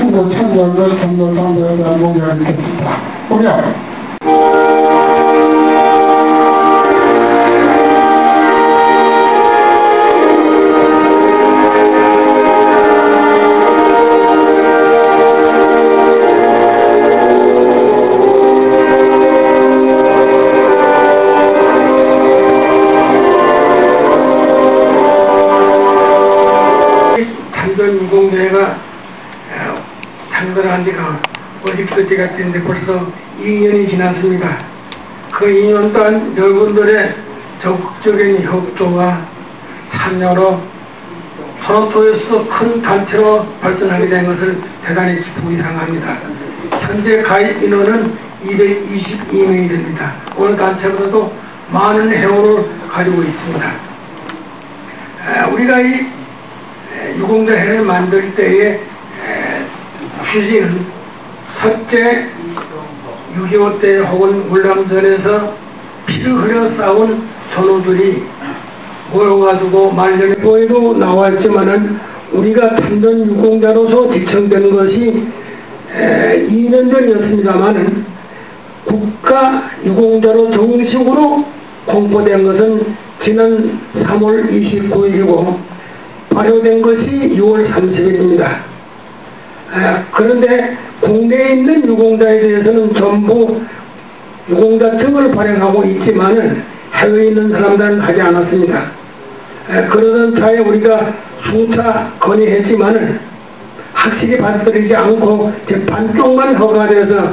참고 참고한 것 참고상도에 대한 공개가 있겠습니다. 공개. 유공자가 창설한 지가 어디까지가 됐는데 벌써 2년이 지났습니다. 그 2년 동안 여러분들의 적극적인 협조와 참여로 토론토에서 큰 단체로 발전하게 된 것을 대단히 기쁘게 생각합니다. 현재 가입 인원은 222명이 됩니다. 오늘 단체로도 많은 회원을 가지고 있습니다. 우리가 이 유공자회를 만들 때의 취지는 첫째 6.25 때 혹은 월남전에서 피를 흘려 싸운 전우들이 모여가지고 말년에 보에도 나왔지만은 우리가 참전 유공자로서 지청된 것이 2년 전이었습니다만은 국가 유공자로 정식으로 공포된 것은 지난 3월 29일이고 발효된 것이 6월 30일입니다. 그런데 국내에 있는 유공자에 대해서는 전부 유공자증을 발행하고 있지만은 해외에 있는 사람들은 하지 않았습니다. 그러던 차에 우리가 수차 건의했지만은 확실히 받아들이지 않고 반쪽만 허가돼서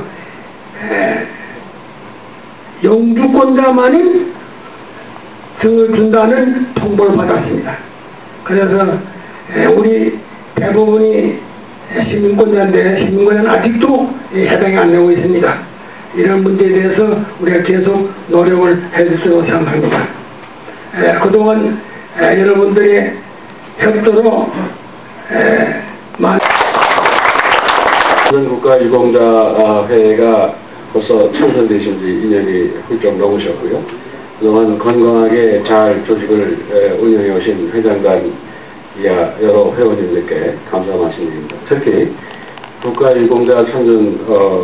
영주권자만이 증을 준다는 통보를 받았습니다. 그래서 우리 대부분이 시민권자인데 시민권자는 아직도 해당이 안 되고 있습니다. 이런 문제에 대해서 우리가 계속 노력을 해줄 수 있다고 생각합니다. 그동안 여러분들의 협조로 국가유공자회가 벌써 창설되신 지 2년이 훌쩍 넘으셨고요. 그동안 건강하게 잘 조직을 운영해 오신 회장단 이하 여러 회원님들께 감사 말씀드립니다. 특히 국가유공자 창전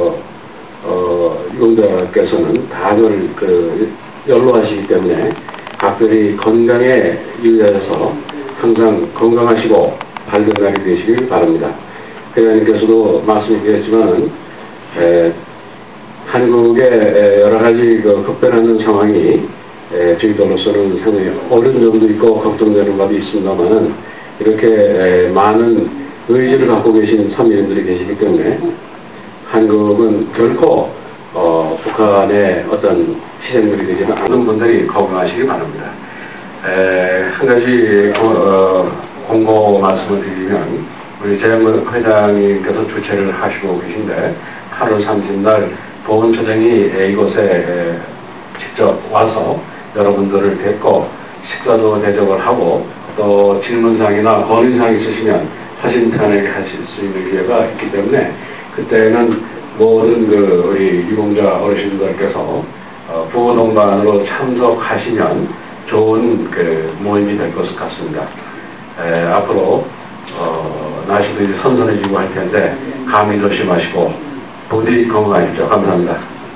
유공자께서는 다들 연로하시기 때문에 각별히 건강에 유의하셔서 항상 건강하시고 밝은 날이 되시길 바랍니다. 회장님께서도 말씀해 주셨지만 한국의 여러 가지 급변하는 상황이 저희들로서는 상당히 어려움도 있고 걱정되는 것도 있습니다만은 이렇게 많은 의지를 갖고 계신 선배님들이 계시기 때문에 한국은 결코 북한의 어떤 희생물이 되지는 않는 분들이 건강하시기 바랍니다. 한 가지 공고 말씀을 드리면 우리 재무 회장님께서 주최를 하시고 계신데 8월 30날 보건처장이 이곳에 직접 와서 여러분들을 뵙고 식사도 대접을 하고 또 질문사항이나 건의사항이 있으시면 사진 편하게 하실 수 있는 기회가 있기 때문에 그때는 모든 우리 유공자 어르신들께서 부호동반으로 참석하시면 좋은 모임이 될 것 같습니다. 앞으로 날씨도 이제 선선해지고 할 텐데 감기 조심하시고 부디 건강하십시오. 감사합니다.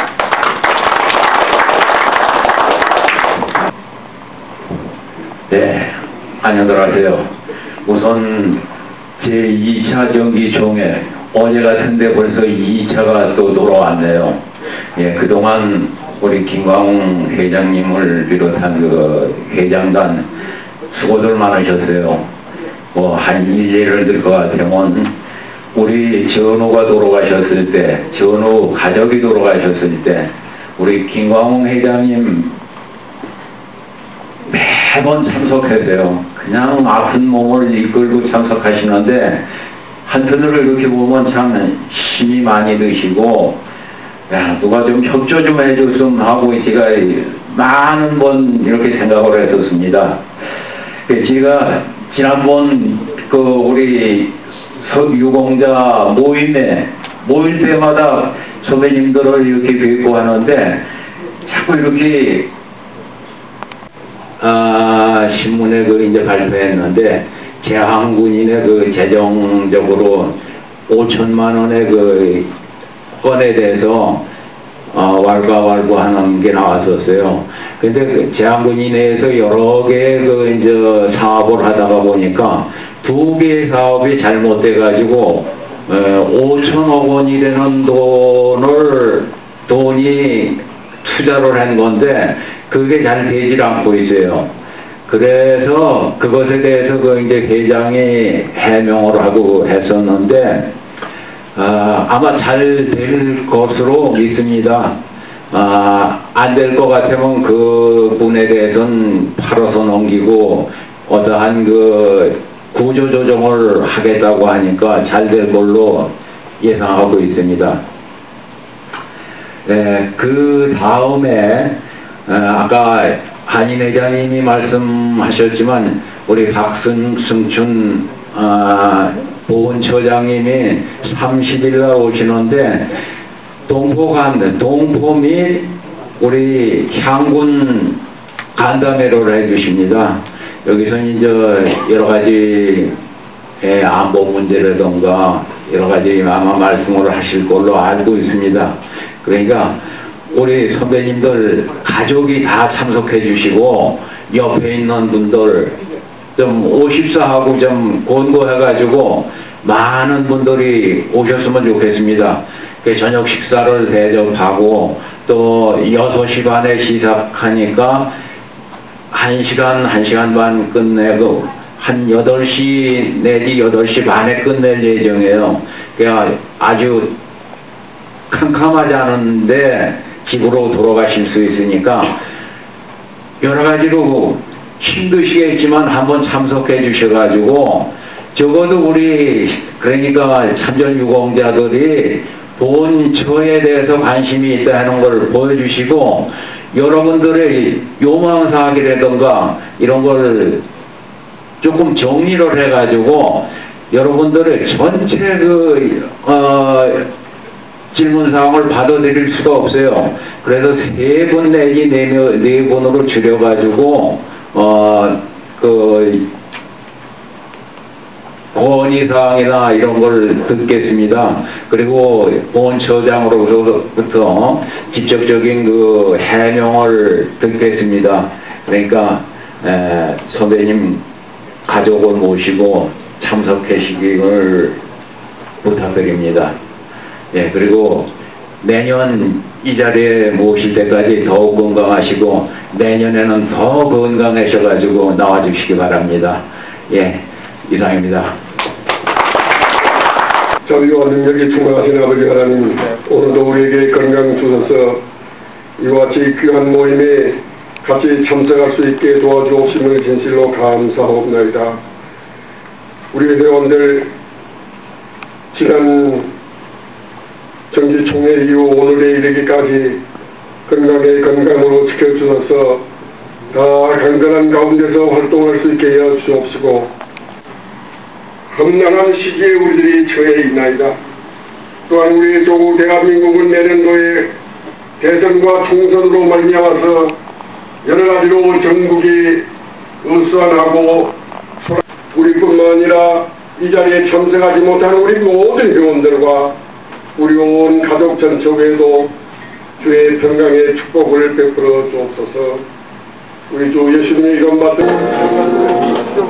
네, 안녕들 하세요. 우선 제2차 정기총회 어제 같은데 벌써 2차가 또 돌아왔네요. 예, 그동안 우리 김광웅 회장님을 비롯한 회장단 수고들 많으셨어요. 예를 들 것 같으면 우리 전우가 돌아가셨을 때, 전우 가족이 돌아가셨을 때 우리 김광웅 회장님 매번 참석하세요. 그냥 아픈 몸을 이끌고 참석하시는데 한편으로 이렇게 보면 참 힘이 많이 드시고 야, 누가 좀 협조 좀 해줬으면 하고 제가 많은 번 이렇게 생각을 했었습니다. 제가 지난번 우리 유공자 모일 때마다 선배님들을 이렇게 뵙고 하는데 자꾸 이렇게 신문에 이제 발표했는데 재항군인의 재정적으로 5천만 원의 그 건에 대해서 왈가왈부하는 게 나왔었어요. 근데 그 제한군이 내에서 여러 개의 그 이제 사업을 하다가 보니까 2개의 사업이 잘못돼 가지고 5천억 원이 되는 돈이 투자를 한 건데 그게 잘 되질 않고 있어요. 그래서 그것에 대해서 그 이제 회장이 해명을 하고 했었는데 아마 잘 될 것으로 믿습니다. 안 될 것 같으면 그 분에 대해서는 팔아서 넘기고 어떠한 그 구조조정을 하겠다고 하니까 잘 될 걸로 예상하고 있습니다. 그 다음에 아까 한인 회장님이 말씀하셨지만 우리 박승춘 보훈처장님이 30일 날 오시는데 동포 및 우리 향군 간담회를 해주십니다. 여기서 이제 여러 가지 안보 문제라든가 여러 가지 아마 말씀을 하실 걸로 알고 있습니다. 그러니까 우리 선배님들 가족이 다 참석해 주시고 옆에 있는 분들 좀 오십사 하고 좀 권고해 가지고 많은 분들이 오셨으면 좋겠습니다. 저녁 식사를 대접하고 또 6시 반에 시작하니까 1시간 반 끝내고 한 8시 내지 8시 반에 끝낼 예정이에요. 그러니까 아주 캄캄하지 않은데 집으로 돌아가실 수 있으니까 여러 가지로 힘드시겠지만 한번 참석해 주셔가지고 적어도 우리 그러니까 참전 유공자들이 본처에 대해서 관심이 있다는 걸 보여주시고 여러분들의 요망사항이라든가 이런 걸 조금 정리를 해가지고 여러분들의 전체 그 질문사항을 받아들일 수가 없어요. 그래서 3분 내지 4분으로 줄여가지고 그 건의사항이나 이런 걸 듣겠습니다. 그리고 보훈처장으로부터 직접적인 그 해명을 듣겠습니다. 그러니까 선배님 가족을 모시고 참석하시기를 부탁드립니다. 예, 그리고 내년 이 자리에 모실 때까지 더욱 건강하시고 내년에는 더 건강하셔가지고 나와주시기 바랍니다. 예, 이상입니다. 자비와 능력이 충만하신 아버지 하나님, 오늘도 우리에게 건강 주셔서 이와 같이 귀한 모임에 같이 참석할 수 있게 도와주옵심을 진실로 감사하옵나이다. 우리 회원들 지난 정기총회 이후 오늘에 이르기까지 건강으로 지켜주셔서 다 건강한 가운데서 활동할 수 있게 하여 주옵시고 험난한 시기에 우리들이 처해 있나이다. 또한 우리 조국 대한민국은 내년도에 대선과 총선으로 말미암아서 여러 가지로 전국이 어수선하고 우리뿐만 아니라 이 자리에 참석하지 못하는 우리 모든 회원들과 우리 온 가족 전체에도 주의 평강의 축복을 베풀어 주옵소서. 우리 주 예수님의 이름 받은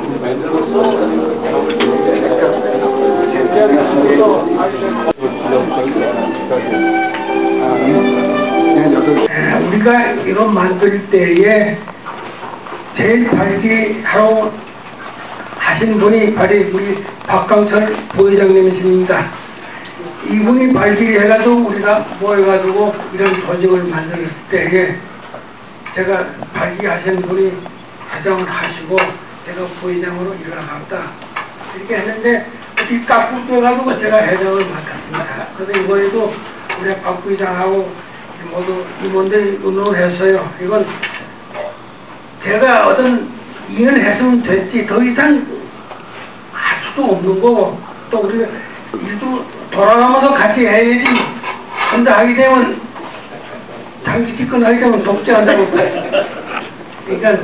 우리가 이거 만들 때에 제일 발기하러 하신 분이 바로 우리 박강철 부회장님이십니다. 이분이 발기해가지고 우리가 모여가지고 이런 조직을 만들 때에 제가 발기하신 분이 회장을 하시고 제가 부회장으로 일어나갑다 이렇게 했는데 어디 깎고 떠가지고 제가 회장을 맡았습니다. 그래서 이번에도 우리 박 부회장하고 모두 임원들이 의논을 했어요. 이건 제가 어떤 일을 했으면 됐지 더 이상 할 수도 없는 거고 또 우리가 일도 돌아가면서 같이 해야지 혼자 하게 되면 장기 집권하게 되면 독재한다고 그러니까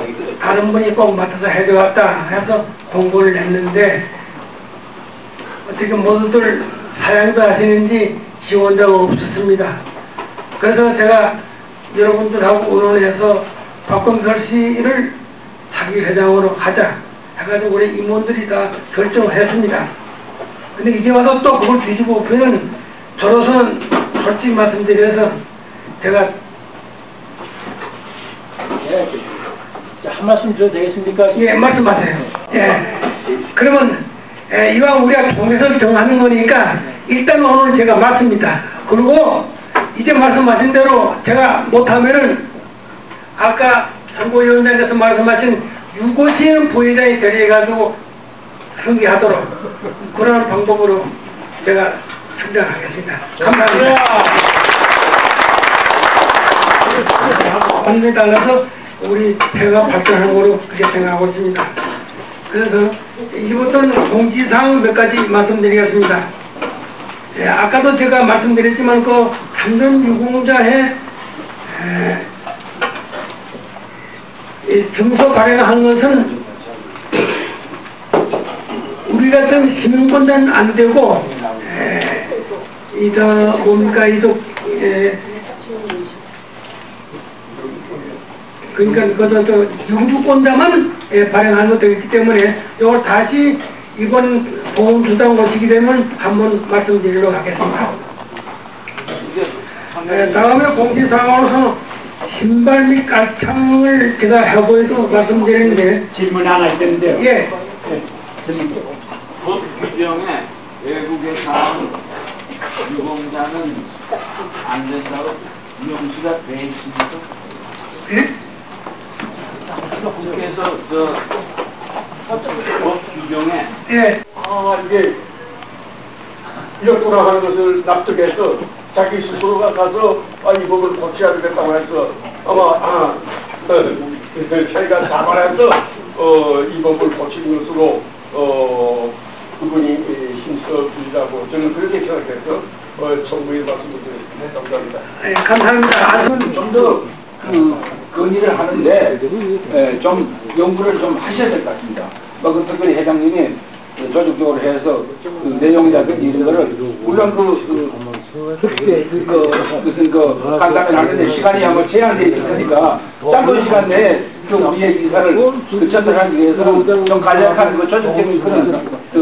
다른 분이 꼭 맡아서 해줘왔다 해서 공고를 냈는데 어떻게 모두들 사양도 하시는지 지원자가 없었습니다. 그래서 제가 여러분들하고 의논해서 박건설씨를 자기 회장으로 하자 해가지고 우리 임원들이 다 결정했습니다. 근데 이제 와서 또 그걸 뒤집어 엎으면 저로서는 솔직히 말씀드려서 제가 한 말씀 드려도 되겠습니까? 예, 말씀하세요. 예. 그러면 이왕 우리가 통해서 정하는 거니까 일단 오늘 제가 맞습니다. 그리고 이제 말씀하신 대로 제가 못하면은 아까 선거위원장께서 말씀하신 유고시는 부회장이 결의해가지고 승리하도록 그런 방법으로 제가 충당하겠습니다. 감사합니다. 관계에 따라서 우리 회가 발전하는 거로 그렇게 생각하고 있습니다. 그래서 이부터는 공지사항 몇 가지 말씀드리겠습니다. 예, 아까도 제가 말씀드렸지만 그 삼전 유공자에 증서 발행한 것은 우리 같은 시민권자는 안 되고 그러니까 그것도 영주권자만 발행하는 것도 있기 때문에 이걸 다시 이번 보험수당 오시게 되면 한번 말씀드리도록 하겠습니다. 다음에 공지사항으로서 신발 및 깔창을 제가 해보여서 말씀드리는데 질문 하나 있는데요. 예. 법 규정에 외국에서 유공자는 안 된다고 명시가 돼 있습니다. 예? 국회에서 법 규정에 예. 이게 이렇구나 하는 것을 납득해서 자기 스스로가 가서 이 법을 고쳐야 되겠다고 해서 아마 자기가 자발해서 이 법을 고치는 것으로 그분이 힘써주시라고 저는 그렇게 생각해서 정부에 말씀을 드렸다고 합니다. 예, 감사합니다. 좀 더 건의를 하는데 좀 연구를 좀 하셔야 될 것 같습니다. 특별히 회장님이 조직적으로 해서 그 내용이라든지 이런 거를 물론 무슨 간담회 하는데 시간이 아마 제한되어 있으니까 짧은 시간 내에 우리의 의사를 전달하기 위해서 좀 간략한 조직적인 그런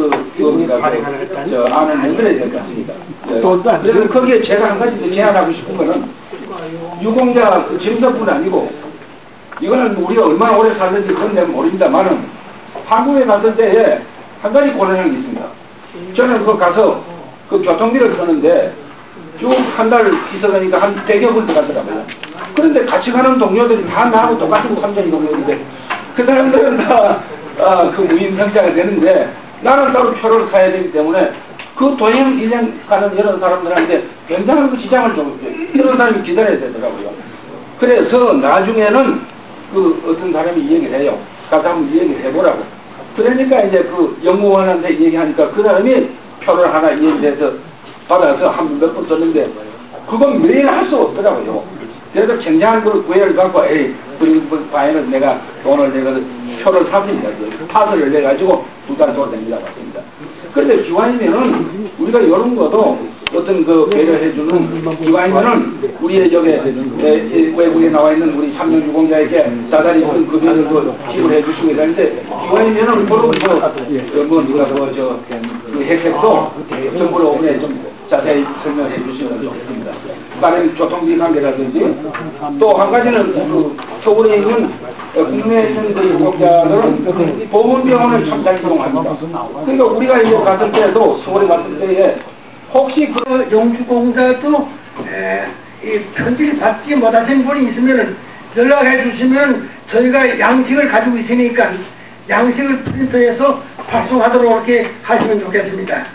안을 만들어야 될 것 같습니다. 그래서 거기에 제가 한 가지 더 제안하고 싶은 거는 유공자 증서뿐 아니고 이거는 우리가 얼마나 오래 살는지 그건 내가 모릅니다만은 한국에 갔을 때에 한 가지 고려하는 게 있습니다. 저는 그거 가서 그 교통비를 쓰는데 쭉 한 달 기서가니까 한 100여 불 들어가더라고요. 그런데 같이 가는 동료들이 다 나하고 똑같은 삼전이 동료인데 그 사람들은 다 그 무임승차가 되는데 나는 따로 표를 사야 되기 때문에 그 도행 1년 가는 이런 사람들한테 굉장한 그 지장을 좀 이런 사람이 기다려야 되더라고요. 그래서 나중에는 그 어떤 사람이 얘기를 해요. 가서 한번 얘기를 해보라고. 그러니까 이제 그 연구원한테 얘기하니까 그 사람이 표를 하나 얘기해서 받아서 한 몇 번 썼는데 그건 매일 할 수 없더라고요. 그래서 굉장한 그 구애를 갖고 그 바에는 내가 돈을 내가 표를 삽니다. 파스를 내가지고 두 달 정도 됩니다. 맞습니다. 그런데 기관이면은 우리가 이런 것도 어떤 그 배려해주는 기관이면은 우리의 외국에 나와 있는 우리 3년 유공자에게 다달이 큰 금액을 기부를 해주시고 이러는데 기관이면은 누가 그 혜택도 정부로 오면 좀 자세히 설명해 주시면 좋겠습니다. 다른 교통비 관계라든지 또 한 가지는 그 서울에 있는 국내에 있는 그 유공자들은 보건병원을 참 잘 이용합니다. 그러니까 우리가 이제 갔을 때도 서울에 갔을 때에 혹시 그 영주공자도 이 편지를 받지 못하신 분이 있으면 연락해 주시면 저희가 양식을 가지고 있으니까 양식을 프린트해서 발송하도록 이렇게 하시면 좋겠습니다.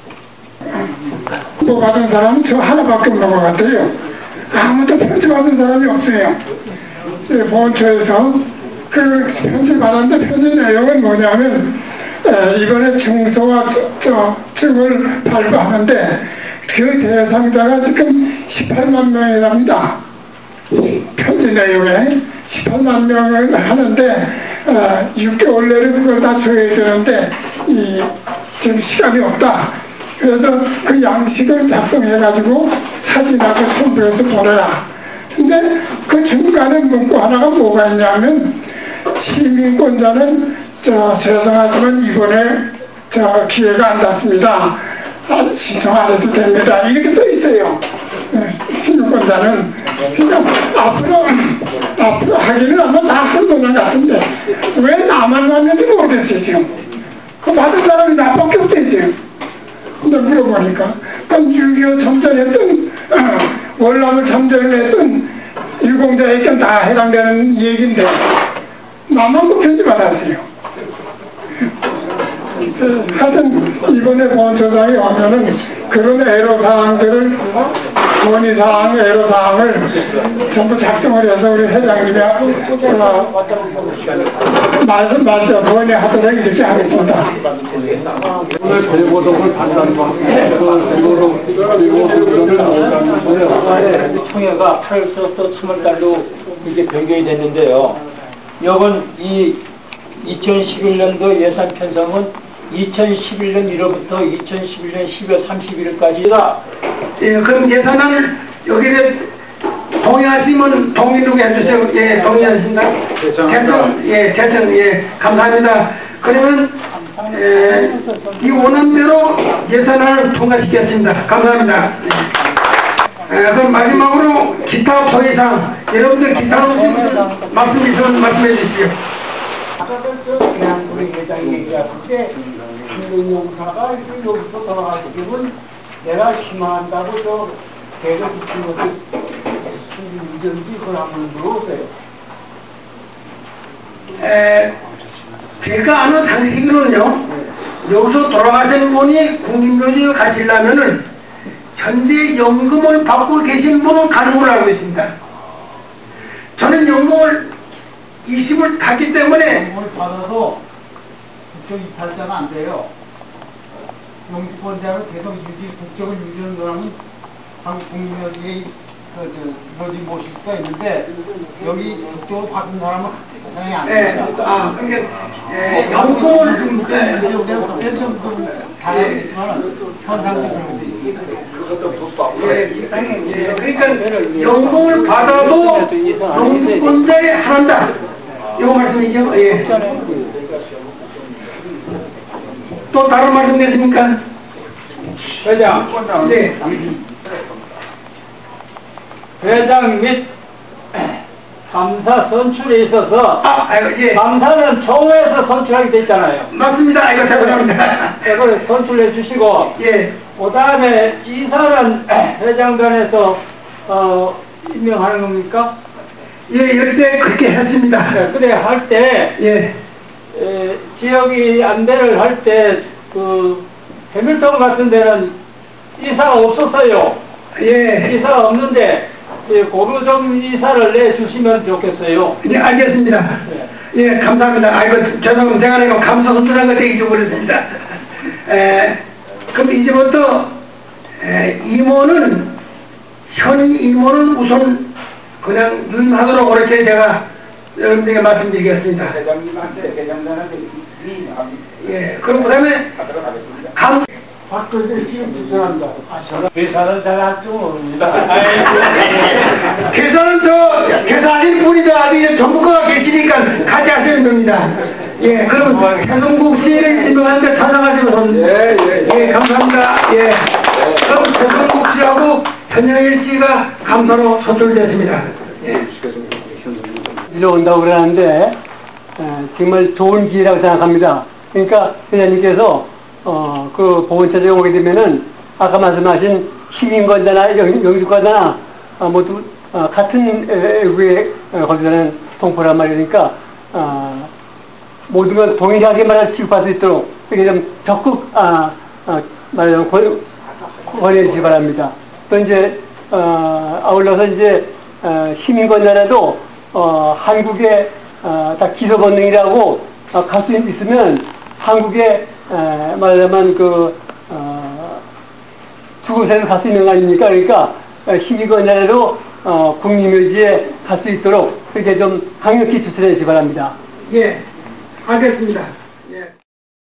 또 받은 사람은 저 하나밖에 없는 것 같아요. 아무도 편지 받은 사람이 없어요. 보건처에서 그 편지 받았는데 편지 내용은 뭐냐면 이번에 증서와 증을 발부하는데 그 대상자가 지금 18만 명이랍니다. 편지 내용에 18만 명을 하는데 6개월 내로 그걸 다 처리해야 되는데 지금 시간이 없다. 그래서 그 양식을 작성해가지고 사진하고 첨부해서 보내라. 근데 그 중간에 문구 하나가 뭐가 있냐면, 시민권자는 죄송하지만 이번에 기회가 안 닿습니다. 신청 안 해도 됩니다. 이렇게 써 있어요. 시민권자는. 그러니까 앞으로 하기는 아마 다 한 거는 같은데 왜 나만 왔는지 모르겠어요. 지금 그 받은 사람이 나밖에 없대요. 근데 물어보니까 그럼 6.25 참전했던 월남을 참전했던 유공자에게 다 해당되는 얘기인데 나만 그 편지 받았어요. 하여튼 이번에 보훈처장이 오면은 그런 애로사항들을 건의사항, 애로사항을 전부 작성을 해서 우리 회장님이 건의하도록 이렇게 하겠습니다. 오늘 대보동을 판단받고 총회가 8월부터 3월달로 이게 변경이 됐는데요. 이건 이 2011년도 예산 편성은 2011년 1월부터 2011년 12월 31일까지가 그럼 예산안을 여기에 동의하시면 동의로 해주세요. 예, 동의하신다. 대전, 감사합니다. 그러면 이 원안대로 예산안을 통과시켰습니다. 감사합니다. 그럼 마지막으로 기타 소위상 여러분들 기타 없으면 말씀 있으면 말씀해 주십시오. 아까 그냥 우리 회장이 얘기할 때 김동용사가 여기서 돌아가시면 내가 희망한다고 대거 붙인 것을 이전지 그걸 한번 물어보세요. 제가 아는 상식으로는요, 여기서 돌아가신 분이 국민묘지에 가시려면은 현재 연금을 받고 계신 분은 가능을 알고 있습니다. 저는 연금을 20을 탔기 때문에 연금을 받아도 국적 이탈자가 안 돼요. 영주권자를 계속 국적을 유지하는 거라면 한국 국민묘지에 묘지 모실 수가 있는데 여기 국적을 받은 사람은 당연히 안 됩니다. 그러니까 연금을 그러니까 연금을 받아도 영주권자에 한다. 이거 말씀이죠? 예. 또 다른 말씀 되십니까? 회장, 네. 회장 및 감사 선출에 있어서 예. 감사는 총회에서 선출하게 됐잖아요. 맞습니다. 이거 죄송합니다. 이걸 선출해 주시고 예. 그 다음에 이사는 회장단에서 임명하는 겁니까? 예, 열대 그렇게 했습니다. 그래 할 때 예. 지역이 안배를 할 때 해밀턴 같은 데는 이사가 없었어요. 예. 이사가 없는데 고루 좀 이사를 내주시면 좋겠어요. 예, 알겠습니다. 예, 감사합니다. 아이고, 죄송합니다. 제가 내가 감사 선출한 것에 잊어버렸습니다. 그럼 이제부터 임원은 현 임원은 우선 그냥 유임하도록 그렇게 제가 여러분들에게 말씀드리겠습니다. 대장단한테 예, 그럼 그 다음에 박근혜 지금 죄송합니다. 저는 회사는 잘 할 줄 모릅니다. 계산하신 분이 아직 전문가가 계시니까 같이 하시면 됩니다. 예, 그럼 최동국 씨를 임명하는데 찾아가시면 예, 감사합니다. 예, 그럼 최동국 씨하고 전영일 씨가 감사로 선출됐습니다. 예. 이리로 온다고 그러는데 정말 좋은 기회라고 생각합니다. 그러니까 회장님께서 그 보훈처장에 오게 되면은 아까 말씀하신 시민권자나 영주권자나 모두 같은 외국에 거주하는 동포란 말이니까 모두가 동일하게만 취급할 수 있도록 이렇게 좀 적극 말하자면 권해 주시기 바랍니다. 또 이제 아울러서 이제 시민권자라도 한국에 다 기소 본능이라고 갈 수 있으면 한국에 말하자면 죽음세로 갈 수 있는 거 아닙니까? 그러니까 시민권자라도 국민묘지에 갈 수 있도록 그렇게 좀 강력히 추천해 주시기 바랍니다. 예, 알겠습니다.